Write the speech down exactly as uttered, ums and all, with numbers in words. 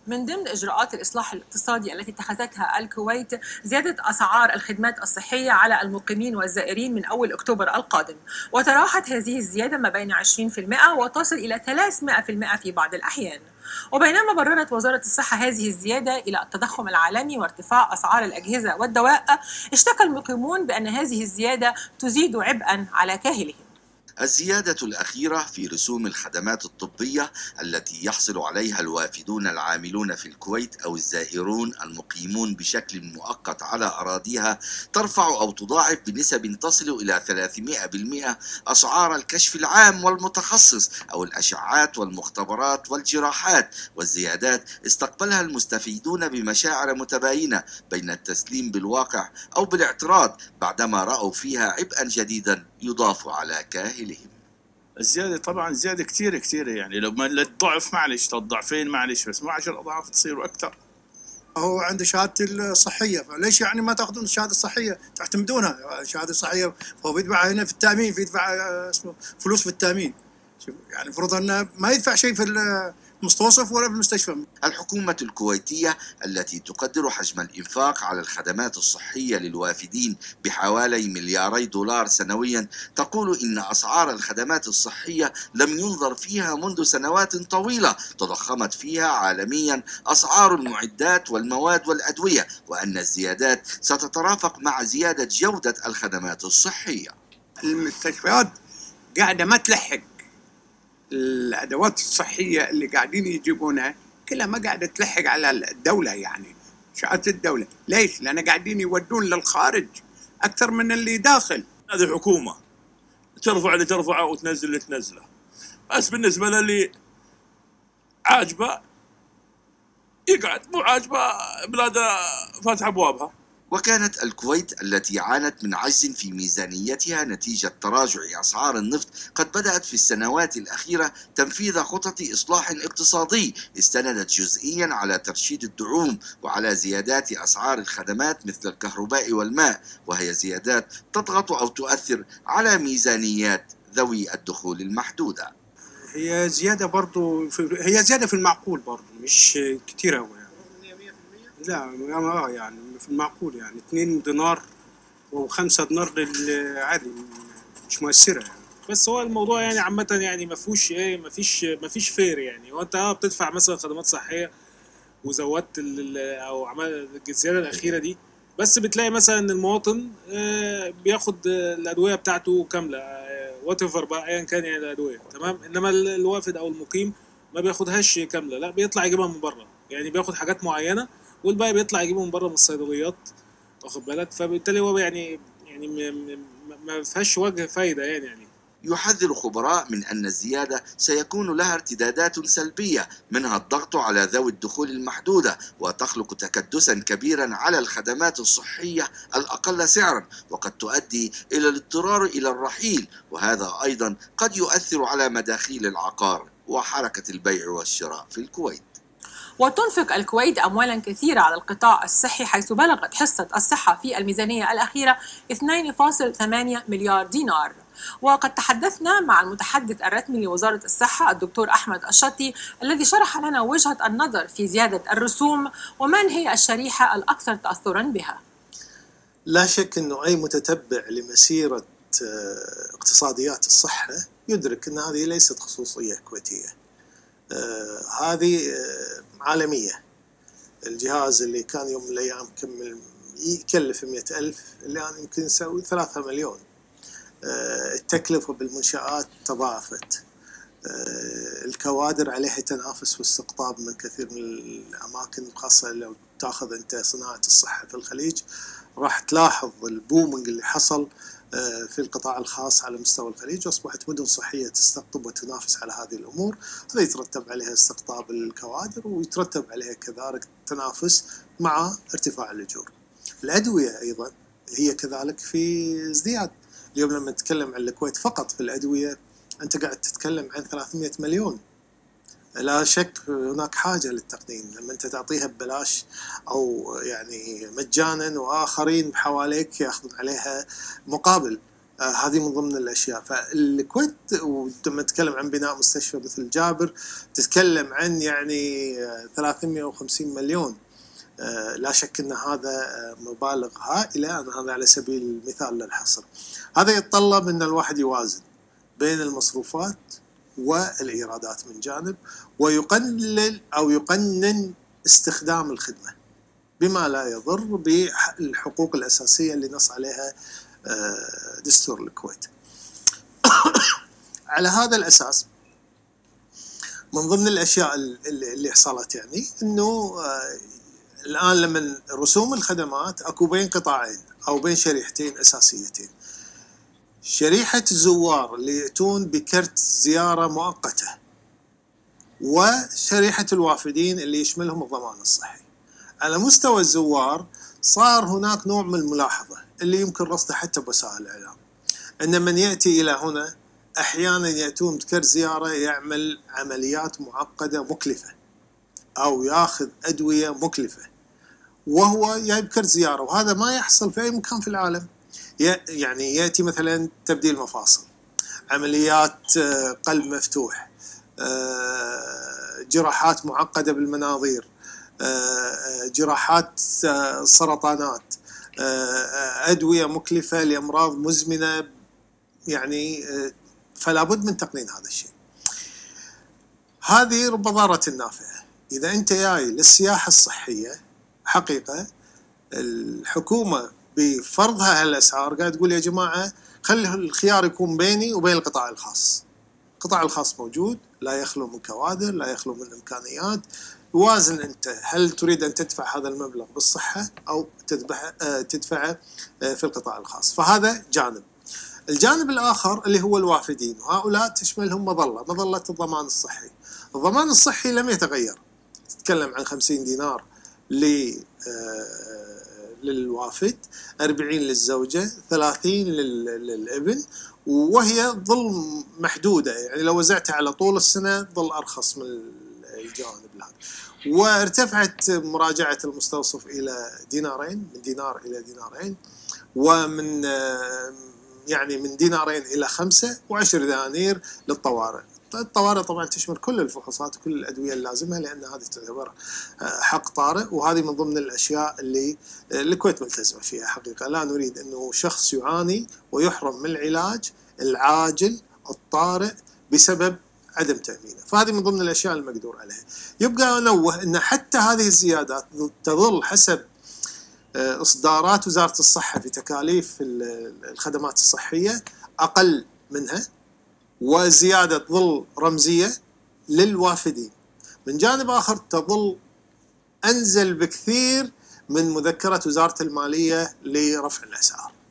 من ضمن إجراءات الإصلاح الاقتصادي التي اتخذتها الكويت زيادة أسعار الخدمات الصحية على المقيمين والزائرين من أول أكتوبر القادم، وتراوحت هذه الزيادة ما بين عشرين بالمئة وتصل إلى ثلاثمئة بالمئة في بعض الأحيان. وبينما بررت وزارة الصحة هذه الزيادة إلى التضخم العالمي وارتفاع أسعار الأجهزة والدواء، اشتكى المقيمون بأن هذه الزيادة تزيد عبئا على كاهلهم. الزيادة الأخيرة في رسوم الخدمات الطبية التي يحصل عليها الوافدون العاملون في الكويت أو الزائرون المقيمون بشكل مؤقت على أراضيها ترفع أو تضاعف بنسب تصل إلى ثلاثمئة بالمئة أسعار الكشف العام والمتخصص أو الأشعات والمختبرات والجراحات، والزيادات استقبلها المستفيدون بمشاعر متباينة بين التسليم بالواقع أو بالاعتراض بعدما رأوا فيها عبئا جديدا يضاف على كاهلهم. الزيادة طبعا زيادة كثير كثير، يعني لو ما الضعف معلش الضعفين معلش، بس مو عشر أضعاف تصير وأكثر. هو عنده شهادة الصحية، فليش يعني ما تاخذون الشهادة الصحية تعتمدونها؟ الشهادة الصحية فهو بيدفع هنا في التأمين، بيدفع اسمه فلوس في التأمين، يعني المفروض انه ما يدفع شيء في المستوصف ولا في المستشفى. الحكومة الكويتية التي تقدر حجم الإنفاق على الخدمات الصحية للوافدين بحوالي ملياري دولار سنويا تقول إن أسعار الخدمات الصحية لم ينظر فيها منذ سنوات طويلة تضخمت فيها عالميا أسعار المعدات والمواد والأدوية، وأن الزيادات ستترافق مع زيادة جودة الخدمات الصحية. المستشفيات قاعدة ما تلحق الأدوات الصحية اللي قاعدين يجيبونها، كلها ما قاعدة تلحق على الدولة، يعني شهادة الدولة. ليش؟ لأن قاعدين يودون للخارج أكثر من اللي داخل. هذه الحكومة ترفع اللي ترفعه وتنزل اللي تنزله، بس بالنسبة للي عاجبه يقعد، مو عاجبه بلاده فاتح أبوابها. وكانت الكويت التي عانت من عجز في ميزانيتها نتيجة تراجع أسعار النفط قد بدأت في السنوات الأخيرة تنفيذ خطط إصلاح اقتصادي استندت جزئيا على ترشيد الدعوم وعلى زيادات أسعار الخدمات مثل الكهرباء والماء، وهي زيادات تضغط أو تؤثر على ميزانيات ذوي الدخول المحدودة. هي زيادة برضو في هي زيادة في المعقول برضو، مش كتير أوي يعني. لا يعني في المعقول، يعني اثنين دينار وخمسة دينار للعادي مش مؤثرة يعني. بس هو الموضوع يعني عامة يعني ما فيهوش ايه، ما فيش ما فيش فير يعني. وانت اه بتدفع مثلا خدمات صحية وزودت او عملت الزيادة الأخيرة دي، بس بتلاقي مثلا ان المواطن آه بياخد الأدوية بتاعته كاملة، وات ايفر بقى ايا كان يعني الأدوية تمام، انما الوافد او المقيم ما بياخدهاش كاملة، لا بيطلع يجيبها من بره، يعني بياخد حاجات معينة والباقي بيطلع يجيبه من بره من الصيدليات، واخد بالك؟ فبالتالي هو يعني يعني ما فيهاش وجه فايده يعني يعني يحذر خبراء من أن الزيادة سيكون لها ارتدادات سلبية، منها الضغط على ذوي الدخول المحدودة، وتخلق تكدسا كبيرا على الخدمات الصحية الأقل سعرا، وقد تؤدي إلى الاضطرار إلى الرحيل، وهذا أيضا قد يؤثر على مداخيل العقار وحركة البيع والشراء في الكويت. وتنفق الكويت أموالا كثيرة على القطاع الصحي، حيث بلغت حصة الصحة في الميزانية الأخيرة اثنين فاصلة ثمانية مليار دينار. وقد تحدثنا مع المتحدث الرسمي لوزارة الصحة الدكتور أحمد الشطي الذي شرح لنا وجهة النظر في زيادة الرسوم ومن هي الشريحة الأكثر تأثرا بها. لا شك أنه أي متتبع لمسيرة اقتصاديات الصحة يدرك أن هذه ليست خصوصية كويتية، آه هذه آه عالمية. الجهاز اللي كان يوم من الأيام كمل يكلف مئة ألف الآن يمكن يسوي ثلاثة مليون. آه التكلفة بالمنشآت تضاعفت، آه الكوادر عليها تنافس واستقطاب من كثير من الأماكن، خاصة لو تأخذ أنت صناعة الصحة في الخليج راح تلاحظ البومنج اللي حصل في القطاع الخاص على مستوى الخليج، وأصبحت مدن صحية تستقطب وتنافس على هذه الأمور. هذا يترتب عليها استقطاب الكوادر ويترتب عليها كذلك تنافس مع ارتفاع الأجور. الأدوية أيضا هي كذلك في ازدياد. اليوم لما نتكلم عن الكويت فقط في الأدوية أنت قاعد تتكلم عن ثلاثمئة مليون. لا شك هناك حاجة للتقنين، لما أنت تعطيها ببلاش أو يعني مجانا وآخرين حواليك يأخذون عليها مقابل، آه هذه من ضمن الاشياء. فالكويت ولما تتكلم عن بناء مستشفى مثل جابر تتكلم عن يعني آه ثلاثمئة وخمسين مليون. آه لا شك ان هذا آه مبالغ هائله، أنا هذا على سبيل المثال للحصر. هذا يتطلب ان الواحد يوازن بين المصروفات والايرادات من جانب، ويقلل او يقنن استخدام الخدمه بما لا يضر بالحقوق الاساسيه اللي نص عليها دستور الكويت. على هذا الاساس من ضمن الاشياء اللي حصلت يعني انه الان لما رسوم الخدمات اكو بين قطاعين او بين شريحتين اساسيتين. شريحه الزوار اللي ياتون بكرت زياره مؤقته، وشريحه الوافدين اللي يشملهم الضمان الصحي. على مستوى الزوار صار هناك نوع من الملاحظه اللي يمكن رصده حتى بوسائل الاعلام، ان من ياتي الى هنا احيانا ياتون بكرت زياره يعمل عمليات معقده مكلفه او ياخذ ادويه مكلفه وهو جايب كرت زياره، وهذا ما يحصل في اي مكان في العالم. يعني ياتي مثلا تبديل مفاصل، عمليات قلب مفتوح، جراحات معقده بالمناظير، جراحات سرطانات، ادويه مكلفه لامراض مزمنه، يعني فلا بد من تقنين هذا الشيء. هذه رب ضارة نافعه. اذا انت جاي للسياحه الصحيه حقيقه الحكومه بفرضها هالاسعار قاعد تقول يا جماعه خلي الخيار يكون بيني وبين القطاع الخاص. القطاع الخاص موجود، لا يخلو من كوادر، لا يخلو من امكانيات. وازن انت، هل تريد ان تدفع هذا المبلغ بالصحه او تدفعه في القطاع الخاص؟ فهذا جانب. الجانب الاخر اللي هو الوافدين، وهؤلاء تشملهم مظله، مظله الضمان الصحي. الضمان الصحي لم يتغير، تتكلم عن خمسين دينار للوافد، أربعين للزوجه، ثلاثين للابن، وهي ظل محدوده، يعني لو وزعتها على طول السنه ظل ارخص من الجوانب هذه. وارتفعت مراجعه المستوصف الى دينارين، من دينار الى دينارين، ومن يعني من دينارين الى خمسه، وعشر دنانير للطوارئ. الطوارئ طبعا تشمل كل الفحوصات وكل الادويه اللازمه، لان هذه تعتبر حق طارئ، وهذه من ضمن الاشياء اللي الكويت ملتزمه فيها حقيقه. لا نريد انه شخص يعاني ويحرم من العلاج العاجل الطارئ بسبب عدم تامينه، فهذه من ضمن الاشياء المقدور عليها. يبقى انوه ان حتى هذه الزيادات تظل حسب اصدارات وزاره الصحه في تكاليف الخدمات الصحيه اقل منها، وزيادة تظل رمزية للوافدين. من جانب آخر تظل أنزل بكثير من مذكرة وزارة المالية لرفع الأسعار.